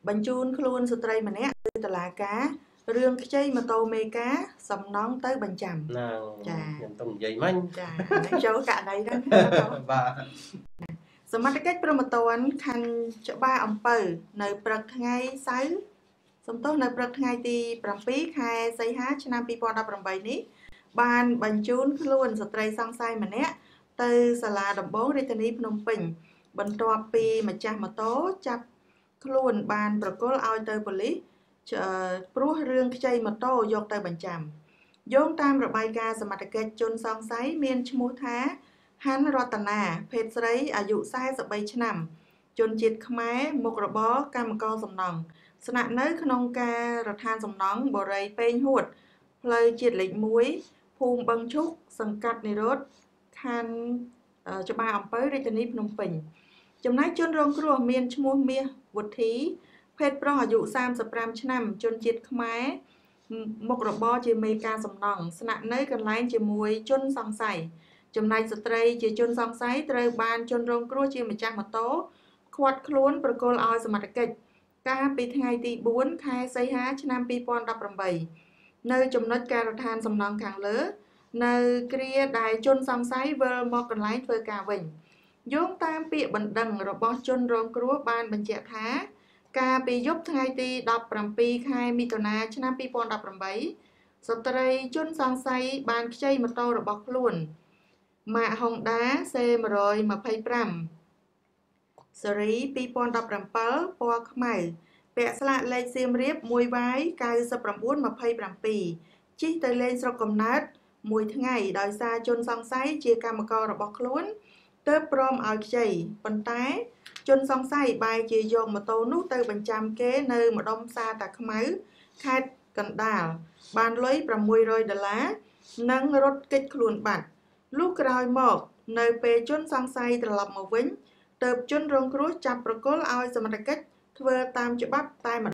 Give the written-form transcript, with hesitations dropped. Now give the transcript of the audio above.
បញ្ជូនខ្លួនស្ត្រីម្នាក់ទៅតុលាការរឿងខ្ចីម៉ូតូមេកាសំណងទៅបញ្ចាំចាខ្ញុំទៅនិយាយមិញចាចូលករណីហ្នឹងបាទសមត្ថកិច្ចព្រហ្មទណ្ឌខណ្ឌច្បារអំពៅនៅព្រឹកថ្ងៃសៅរ៍សំទោសនៅព្រឹកថ្ងៃទី7ខែសីហាឆ្នាំ2018នេះបានបញ្ជូនខ្លួនស្ត្រីសង្ស័យម្នាក់ទៅសាលាដំបងរាជធានីភ្នំពេញបន្ទាប់ពីម្ចាស់ម៉ូតូចាប់ខ្លួនបានប្រគល់ឲ្យទៅប៉ូលីសព្រោះរឿងខ្ចីម៉ូតូយកទៅបញ្ចាំយោងតាមរបាយការណ៍សមត្ថកិច្ចជនសង្ស័យមានឈ្មោះថាហាន់រតនាភេទស្រីអាយុ43ឆ្នាំជនជាតិខ្មែរមុខរបរកម្មករសំណង់ស្នាក់នៅក្នុងការដ្ឋានសំណង់បូរីពេញហួតផ្លូវជាតិលេខ1ភូមិបឹងឈុកសង្កាត់និរោធខណ្ឌច្បារអំពៅរាជធានីភ្នំពេញចំណែកជនរងគ្រោះមានឈ្មោះមាសវុធីភេទប្រុសអាយុ35ឆ្នាំជនជាតិខ្មែរមុខរបរជាមេការសំណង់ស្នាក់នៅកន្លែងជាមួយជនសង្ស័យចំណែកស្ត្រីជាជនសង្ស័យត្រូវបានជនរងគ្រោះជាម្ចាស់ម៉ូតូឃាត់ខ្លួនប្រគល់ឲ្យសមត្ថកិច្ចកាលពីថ្ងៃទី4ខែសីហាឆ្នាំ2018នៅចំណុចការដ្ឋានសំណង់ខាងលើនៅគ្រាដែលជនសង្ស័យវិលមកកន្លែងធ្វើការវិញយោងតាមពាក្យបណ្ដឹងរបស់ជនរងគ្រោះបានបញ្ជាក់ថាកាលពីយប់ថ្ងៃទី17ខែមិថុនាឆ្នាំ2018ស្ត្រីជនសង្ស័យបានខ្ចីម៉ូតូរបស់ខ្លួនម៉ាក Honda C125 ស៊េរី2017ពណ៌ខ្មៅពាក់ស្លាកលេខសៀមរាប 1Y9927 ជិះទៅលេងស្រុកកំណើតមួយថ្ងៃដោយសារជនសង្ស័យជាកម្មកររបស់ខ្លួនទើបព្រមឲ្យខ្ចីប៉ុន្តែជនសង្ស័យបែរជាយកម៉ូតូនោះទៅបញ្ចាំគេនៅម្ដុំផ្សារតាខ្មៅខេត្តកណ្ដាលបានលុយ$600និងរត់គេចខ្លួនបាត់លុះក្រោយមកនៅពេលជនសង្ស័យត្រឡប់មកវិញទើបជនរងគ្រោះចាប់ប្រគល់ឲ្យសមត្ថកិច្ចធ្វើតាមច្បាប់តែ